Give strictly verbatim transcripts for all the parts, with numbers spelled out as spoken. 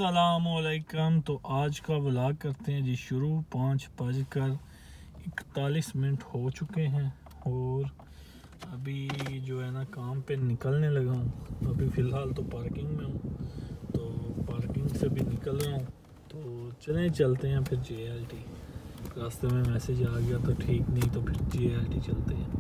अस्सलामुअलैकुम। तो आज का व्लॉग करते हैं जी शुरू। पाँच बज कर इकतालीस मिनट हो चुके हैं और अभी जो है ना काम पे निकलने लगा हूँ। अभी फ़िलहाल तो पार्किंग में हूँ, तो पार्किंग से भी निकल रहा हूँ। तो चलें चलते हैं फिर जे एल टी। रास्ते में मैसेज आ गया तो ठीक, नहीं तो फिर जे एल टी चलते हैं।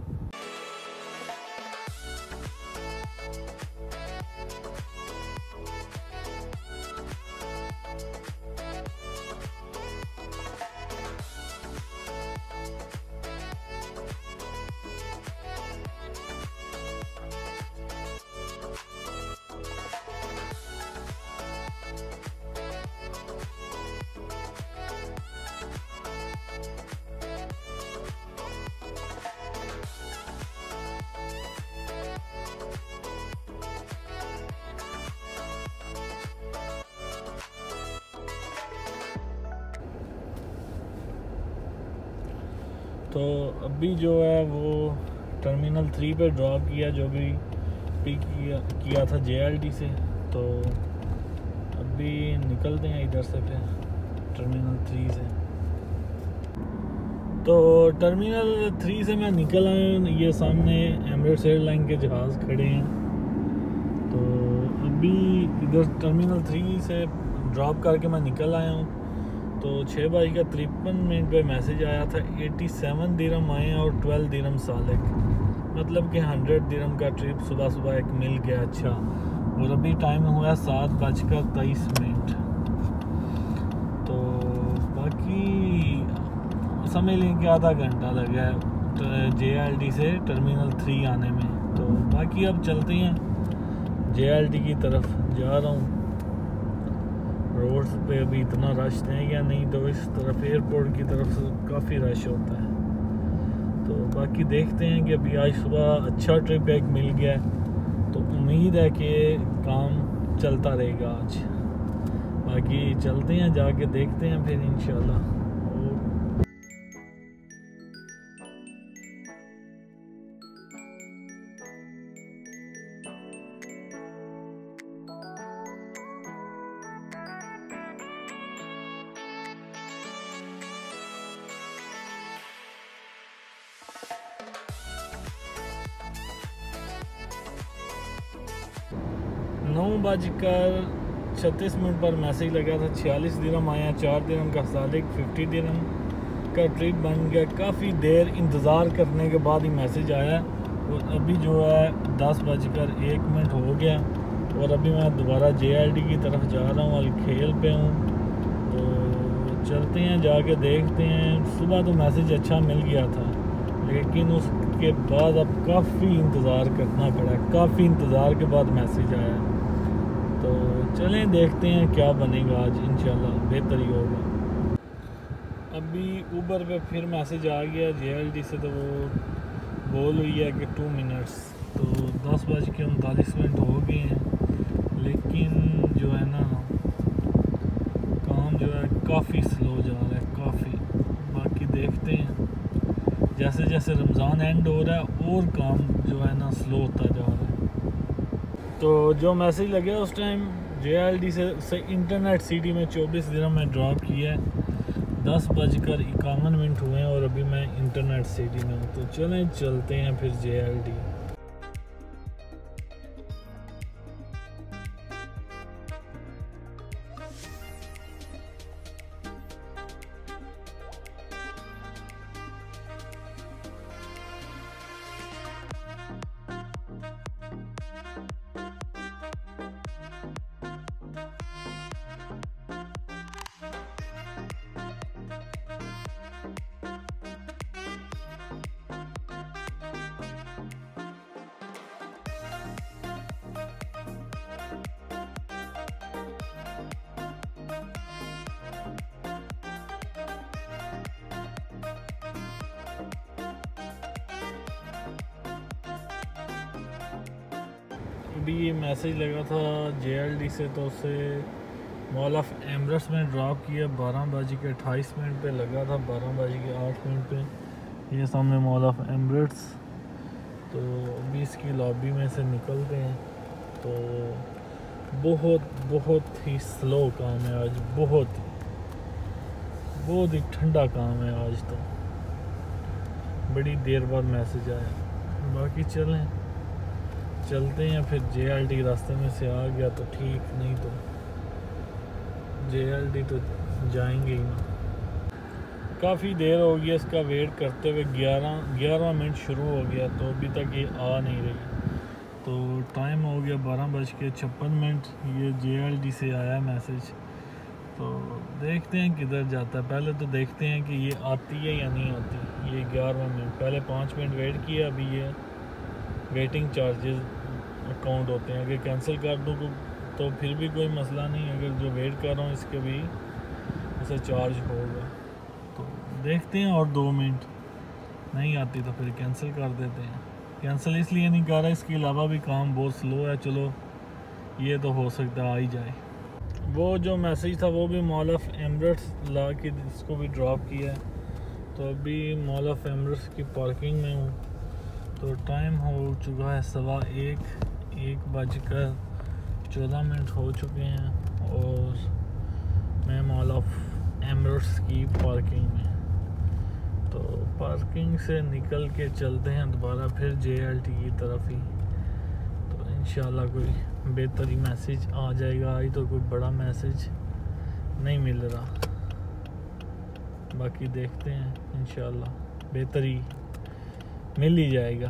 तो अभी जो है वो टर्मिनल थ्री पे ड्रॉप किया, जो भी पिक किया किया था जे एल टी से। तो अभी निकलते हैं इधर से फिर टर्मिनल थ्री से। तो टर्मिनल थ्री से मैं निकल आया हूँ। ये सामने एमिरेट्स एयरलाइन के जहाज़ खड़े हैं। तो अभी इधर टर्मिनल थ्री से ड्रॉप करके मैं निकल आया हूँ। तो छः बज का तिरपन मिनट पे मैसेज आया था। सत्तासी दिरहम आए और बारह दिरहम सालक, मतलब कि सौ दिरहम का ट्रिप सुबह सुबह एक मिल गया। अच्छा, और अभी टाइम हुआ सात बज कर तेईस मिनट। तो बाकी समझ लें कि आधा घंटा लगा है जे एल टी से टर्मिनल थ्री आने में। तो बाकी अब चलते हैं, जे एल टी की तरफ जा रहा हूँ। रोड्स पे अभी इतना रश है या नहीं, तो इस तरफ एयरपोर्ट की तरफ से काफ़ी रश होता है। तो बाकी देखते हैं कि अभी आज सुबह अच्छा ट्रिप एक मिल गया है, तो उम्मीद है कि काम चलता रहेगा आज। बाकी चलते हैं, जाके देखते हैं फिर इंशाल्लाह। नौ बजकर छत्तीस मिनट पर मैसेज लगा था। छियालीस दिरहम आया, चार दिरहम का सालिक, फिफ्टी दिरहम का ट्रिप बन गया। काफ़ी देर इंतज़ार करने के बाद ही मैसेज आया। और अभी जो है दस बजकर एक मिनट हो गया और अभी मैं दोबारा जे एल टी की तरफ जा रहा हूँ। अलखेल पे हूँ, तो चलते हैं, जाके देखते हैं। सुबह तो मैसेज अच्छा मिल गया था, लेकिन उसके बाद अब काफ़ी इंतज़ार करना पड़ा। काफ़ी इंतज़ार के बाद मैसेज आया। तो चलें देखते हैं क्या बनेगा आज, इंशाल्लाह बेहतर ही होगा। अभी ऊबर पे फिर मैसेज आ गया जे एल टी से, तो वो बोल हुई है कि टू मिनट्स। तो दस बज के उनतालीस मिनट हो गए हैं, लेकिन जो है ना काम जो है काफ़ी स्लो जा रहा है, काफ़ी। बाकी देखते हैं, जैसे जैसे रमज़ान एंड हो रहा है और काम जो है ना स्लो होता जा रहा है। तो जो मैसेज लगे उस टाइम जे एल टी से, से इंटरनेट सिटी में चौबीस दिरहम में ड्रॉप किया है। दस बजकर इक्यावन मिनट हुए हैं और अभी मैं इंटरनेट सिटी में हूँ। तो चलें चलते हैं फिर जे एल टी। अभी ये मैसेज लगा था जे एल टी से, तो उसे मॉल ऑफ एमिरेट्स में ड्रॉप किया। बारह बज के अट्ठाईस मिनट पे लगा था, बारह बज के आठ मिनट पे ये सामने मॉल ऑफ एमिरेट्स। तो अभी इसकी लॉबी में से निकलते हैं। तो बहुत बहुत ही स्लो काम है आज, बहुत ही बहुत ही ठंडा काम है आज तो। बड़ी देर बाद मैसेज आया। बाकी चलें चलते हैं फिर। जे एल डी रास्ते में से आ गया तो ठीक, नहीं तो जे एल डी तो जाएंगे ही ना। काफ़ी देर हो गया इसका वेट करते हुए, ग्यारह ग्यारह मिनट शुरू हो गया तो अभी तक ये आ नहीं रही। तो टाइम हो गया बारह बज के छप्पन मिनट। ये जे एल डी से आया मैसेज, तो देखते हैं किधर जाता है। पहले तो देखते हैं कि ये आती है या नहीं आती। ये ग्यारह मिनट, पहले पाँच मिनट वेट किया, अभी ये वेटिंग चार्जेस अकाउंट होते हैं। अगर कैंसिल कर दूँ तो फिर भी कोई मसला नहीं, अगर जो वेट कर रहा हूँ इसके भी ऐसा चार्ज होगा। तो देखते हैं, और दो मिनट नहीं आती तो फिर कैंसिल कर देते हैं। कैंसिल इसलिए नहीं कर रहा, इसके अलावा भी काम बहुत स्लो है। चलो ये तो हो सकता है आ ही जाए। वो जो मैसेज था वो भी मॉल ऑफ एमिरेट्स ला के इसको भी ड्रॉप किया है। तो अभी मॉल ऑफ एमिरेट्स की पार्किंग में हूँ। तो टाइम हो चुका है सवा एक एक बज कर चौदह मिनट हो चुके हैं और मैं मॉल ऑफ एमिरेट्स की पार्किंग में। तो पार्किंग से निकल के चलते हैं दोबारा फिर जे एल टी की तरफ ही। तो इंशाल्लाह कोई बेहतरी मैसेज आ जाएगा। आज तो कोई बड़ा मैसेज नहीं मिल रहा, बाकी देखते हैं इंशाल्लाह बेहतरी मिल ही जाएगा।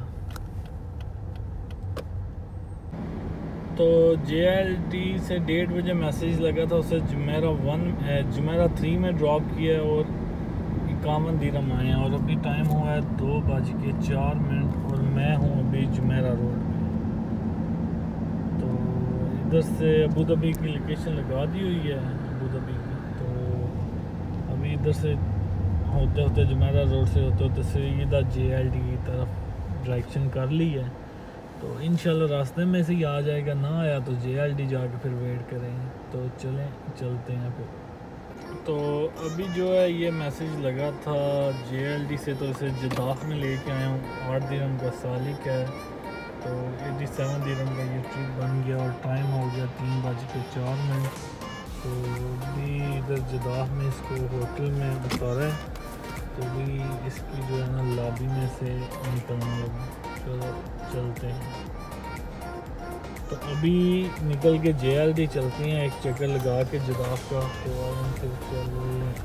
तो जे एल टी से डेढ़ बजे मैसेज लगा था, उसे जुमेरा वन जुमेरा थ्री में ड्रॉप किया है और इक्यावन दिरहम आए हैं। और अभी टाइम हुआ है दो बज के चार मिनट और मैं हूँ अभी जुमेरा रोड में। तो इधर से अबू धाबी की लोकेशन लगा दी हुई है, अबू धाबी की। तो अभी इधर से होते होते जुमेरा रोड से होते होते सीधा जे एल डी की तरफ डायरेक्शन कर ली है। तो इंशाल्लाह रास्ते में से ही आ जाएगा, ना आया तो जे एल डी जाके फिर वेट करेंगे। तो चलें चलते हैं फिर। तो अभी जो है ये मैसेज लगा था जे एल डी से, तो इसे जदाफ में लेके आया हूँ। आठ दिरहम का सालिक है, तो सत्तासी दिरहम का ये ट्रिप बन गया और टाइम हो गया तीन बज के चार मिनट। तो अभी इधर जदाफ में इसको होटल में उतारा है, तो भी इसकी जो है ना लॉबी में से निकलना होगा। चलो चलते हैं। तो अभी निकल के जे एल डी चलते हैं, एक चक्कर लगा के जदाफ का। तो आराम से चल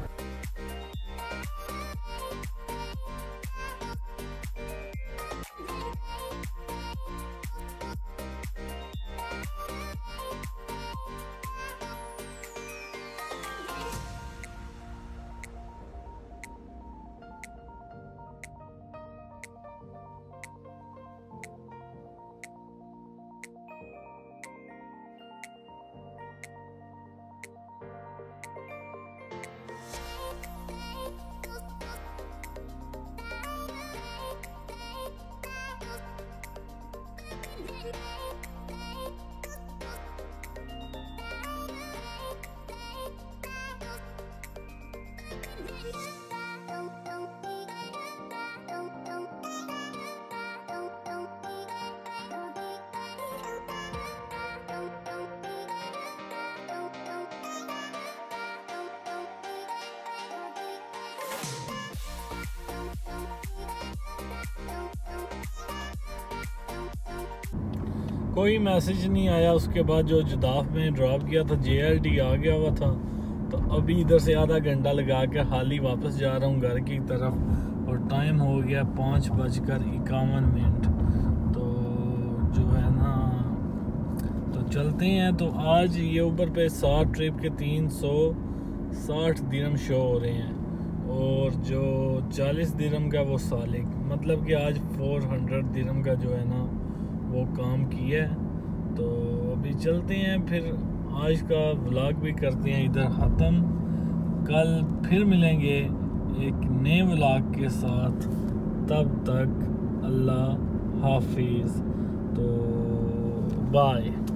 कोई मैसेज नहीं आया। उसके बाद जो जदाफ में ड्रॉप किया था जे एल डी आ गया हुआ था। तो अभी इधर से आधा घंटा लगा के हाल ही वापस जा रहा हूँ घर की तरफ और टाइम हो गया पाँच बजकर इक्यावन मिनट। तो जो है ना तो चलते हैं। तो आज ये ऊपर पे सात ट्रिप के तीन सौ साठ दिरहम शो हो रहे हैं और जो चालीस दिरहम का वो सालिक, मतलब कि आज फोर हंड्रेड दिरहम का जो है ना वो काम किया है। तो अभी चलते हैं फिर, आज का व्लॉग भी करते हैं इधर ख़त्म। कल फिर मिलेंगे एक नए व्लॉग के साथ, तब तक अल्लाह हाफिज़। तो बाय।